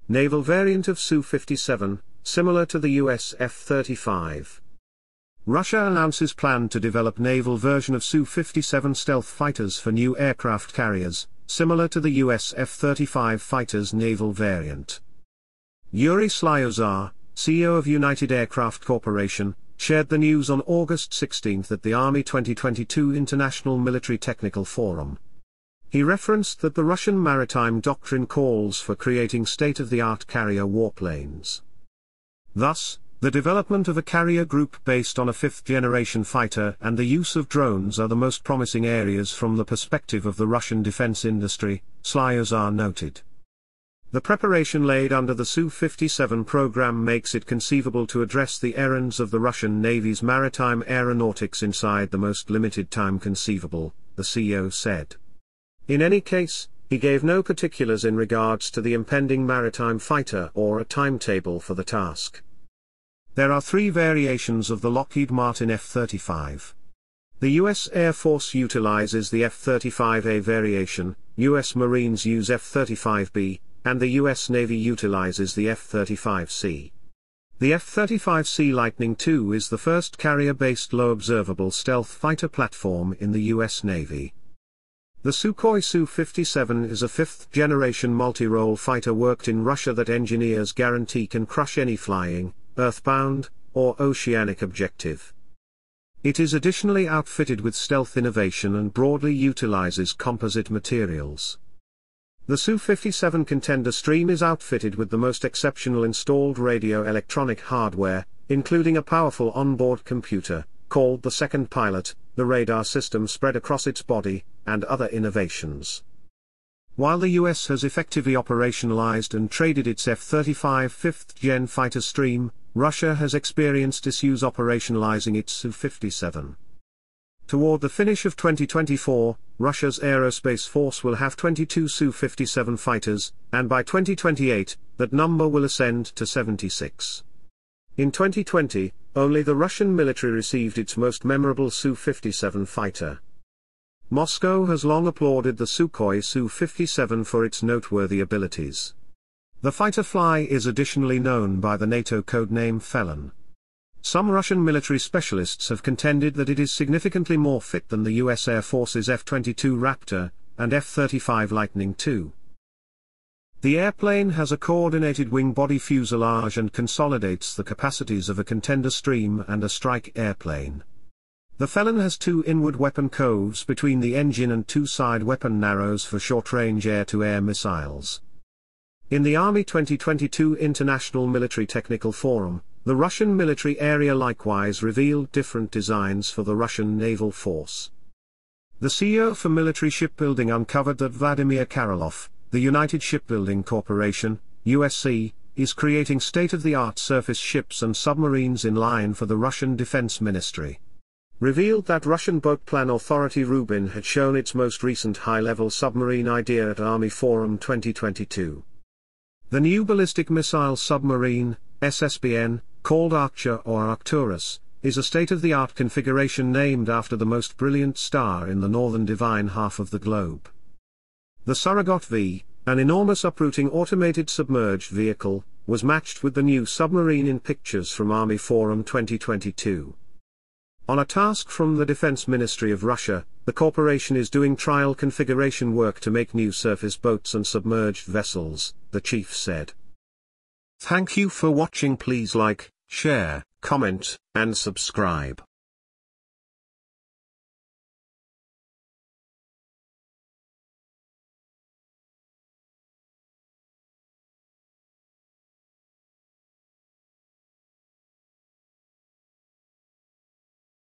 naval variant of Su-57, similar to the US F-35. Russia announces plan to develop naval version of Su-57 stealth fighters for new aircraft carriers, similar to the US F-35 fighter's naval variant. Yuri Slyusar, CEO of United Aircraft Corporation, shared the news on August 16 at the Army 2022 International Military Technical Forum. He referenced that the Russian maritime doctrine calls for creating state-of-the-art carrier warplanes. Thus, the development of a carrier group based on a fifth-generation fighter and the use of drones are the most promising areas from the perspective of the Russian defense industry, Slyusar noted. The preparation laid under the Su-57 program makes it conceivable to address the errands of the Russian Navy's maritime aeronautics inside the most limited time conceivable, the CEO said. In any case, he gave no particulars in regards to the impending maritime fighter or a timetable for the task. There are three variations of the Lockheed Martin F-35. The U.S. Air Force utilizes the F-35A variation, U.S. Marines use F-35B, and the U.S. Navy utilizes the F-35C. The F-35C Lightning II is the first carrier-based low-observable stealth fighter platform in the U.S. Navy. The Sukhoi Su-57 is a fifth-generation multirole fighter worked in Russia that engineers guarantee can crush any flying, earthbound, or oceanic objective. It is additionally outfitted with stealth innovation and broadly utilizes composite materials. The Su-57 contender stream is outfitted with the most exceptional installed radio-electronic hardware, including a powerful onboard computer, called the second pilot, the radar system spread across its body, and other innovations. While the US has effectively operationalized and traded its F-35 fifth-gen fighter stream, Russia has experienced issues operationalizing its Su-57. Toward the finish of 2024, Russia's aerospace force will have 22 Su-57 fighters, and by 2028, that number will ascend to 76. In 2020, only the Russian military received its most memorable Su-57 fighter. Moscow has long applauded the Sukhoi Su-57 for its noteworthy abilities. The fighter fly is additionally known by the NATO codename Felon. Some Russian military specialists have contended that it is significantly more fit than the US Air Force's F-22 Raptor and F-35 Lightning II. The airplane has a coordinated wing-body fuselage and consolidates the capacities of a contender stream and a strike airplane. The Felon has two inward weapon coves between the engine and two side weapon narrows for short-range air-to-air missiles. In the Army 2022 International Military Technical Forum, the Russian military area likewise revealed different designs for the Russian naval force. The CEO for military shipbuilding uncovered that Vladimir Karelov, the United Shipbuilding Corporation, USC, is creating state-of-the-art surface ships and submarines in line for the Russian Defense Ministry. Revealed that Russian boat plan authority Rubin had shown its most recent high-level submarine idea at Army Forum 2022. The new ballistic missile submarine, SSBN, called Archer or Arcturus, is a state-of-the-art configuration named after the most brilliant star in the northern divine half of the globe. The Surrogate V, an enormous uprooting automated submerged vehicle, was matched with the new submarine in pictures from Army Forum 2022. On a task from the Defense Ministry of Russia, the corporation is doing trial configuration work to make new surface boats and submerged vessels, the chief said. Thank you for watching. Please like, share, comment, and subscribe.